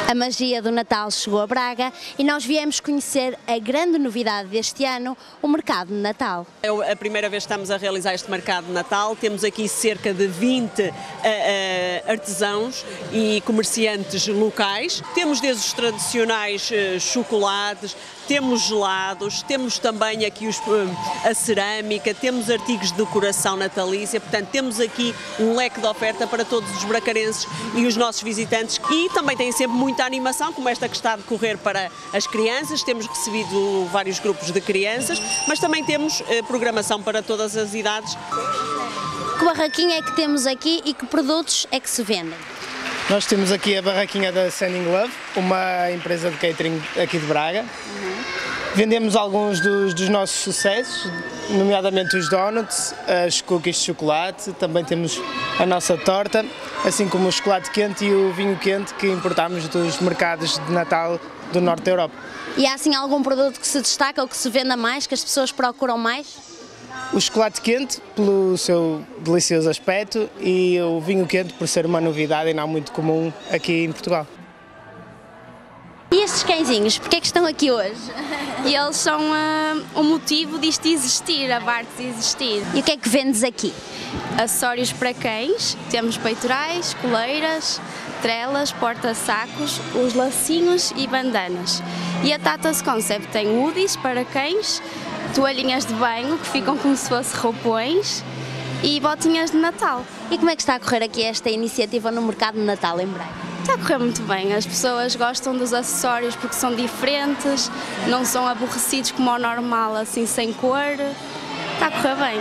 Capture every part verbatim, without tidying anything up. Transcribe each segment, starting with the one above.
A magia do Natal chegou a Braga e nós viemos conhecer a grande novidade deste ano, o Mercado de Natal. É a primeira vez que estamos a realizar este Mercado de Natal. Temos aqui cerca de vinte uh, uh, artesãos e comerciantes locais. Temos desde os tradicionais uh, chocolates, temos gelados, temos também aqui os, a cerâmica, temos artigos de decoração natalícia, portanto temos aqui um leque de oferta para todos os bracarenses e os nossos visitantes, e também tem sempre muita animação, como esta que está a decorrer para as crianças. Temos recebido vários grupos de crianças, mas também temos eh, programação para todas as idades. Que barraquinha é que temos aqui e que produtos é que se vendem? Nós temos aqui a barraquinha da Sending Love, uma empresa de catering aqui de Braga. Uhum. Vendemos alguns dos, dos nossos sucessos, nomeadamente os donuts, as cookies de chocolate, também temos a nossa torta, assim como o chocolate quente e o vinho quente que importamos dos mercados de Natal do Norte da Europa. E há assim algum produto que se destaca ou que se venda mais, que as pessoas procuram mais? O chocolate quente, pelo seu delicioso aspecto, e o vinho quente, por ser uma novidade e não muito comum aqui em Portugal. E estes cãezinhos, porque é que estão aqui hoje? E eles são uh, o motivo disto existir, a parte de existir. E o que é que vendes aqui? Acessórios para cães, temos peitorais, coleiras, trelas, porta-sacos, os lacinhos e bandanas. E a Tatas Concept tem hoodies para cães, toalhinhas de banho que ficam como se fossem roupões e botinhas de Natal. E como é que está a correr aqui esta iniciativa no Mercado de Natal em Braga? Está a correr muito bem, as pessoas gostam dos acessórios porque são diferentes, não são aborrecidos como ao normal, assim sem cor. Está a correr bem.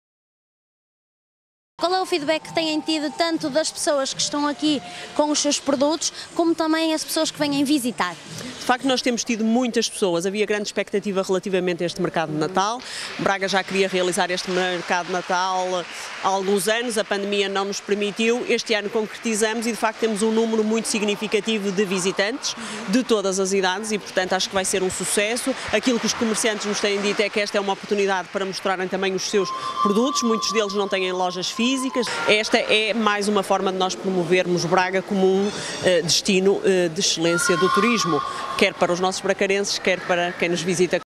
Qual é o feedback que têm tido tanto das pessoas que estão aqui com os seus produtos, como também as pessoas que vêm visitar? De facto, nós temos tido muitas pessoas, havia grande expectativa relativamente a este Mercado de Natal. Braga já queria realizar este Mercado de Natal há alguns anos, a pandemia não nos permitiu, este ano concretizamos e de facto temos um número muito significativo de visitantes de todas as idades e portanto acho que vai ser um sucesso. Aquilo que os comerciantes nos têm dito é que esta é uma oportunidade para mostrarem também os seus produtos, muitos deles não têm lojas físicas. Esta é mais uma forma de nós promovermos Braga como um uh, destino uh, de excelência do turismo, quer para os nossos bracarenses, quer para quem nos visita